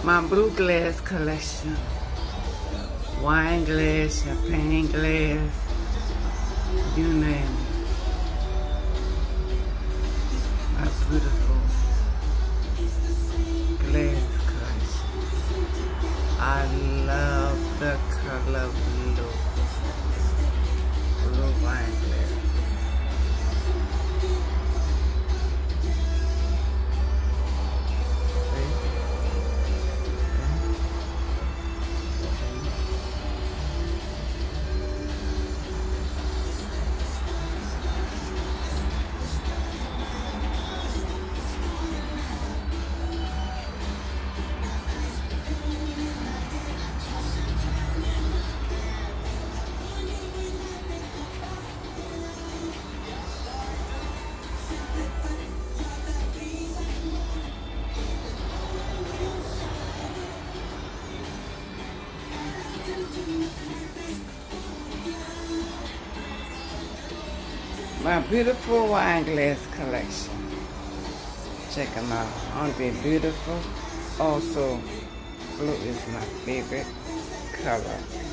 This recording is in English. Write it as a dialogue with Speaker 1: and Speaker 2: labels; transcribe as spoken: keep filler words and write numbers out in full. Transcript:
Speaker 1: My blue glass collection. Wine glass, champagne glass, you name it. My beautiful glass collection. I love the color blue. Blue wine glass. My beautiful wine glass collection. Check them out. Aren't they beautiful? Also, blue is my favorite color.